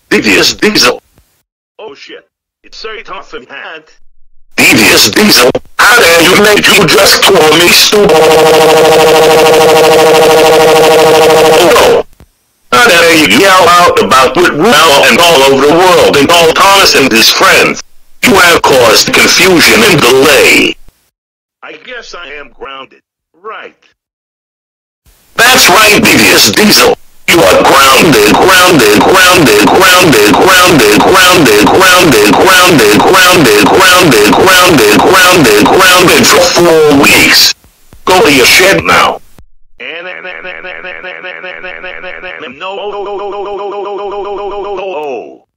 Devious Diesel. Oh shit. It's very tough in hand. Devious Diesel. How dare you make you just call me stupid? How dare you yell out about with Rawr and all over the world and call Thomas and his friends? You have caused confusion and delay. I guess I am grounded. Right. That's right, Devious Diesel. You are grounded, grounded, grounded, grounded, grounded, grounded, grounded, grounded, grounded, grounded, grounded, grounded, grounded for 4 weeks. Go to your shed now. No.